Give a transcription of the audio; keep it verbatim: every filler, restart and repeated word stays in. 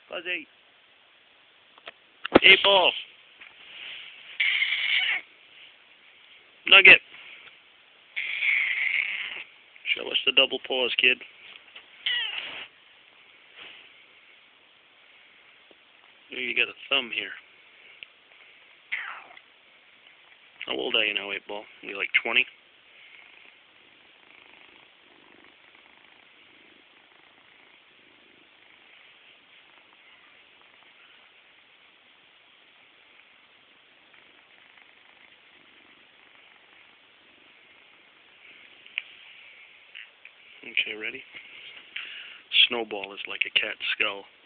Fuzzy. Eight ball. Nugget. Show us the double paws, kid. You got a thumb here. How old are you now, eight ball? You like twenty? Okay, ready? Snowball is like a cat's skull.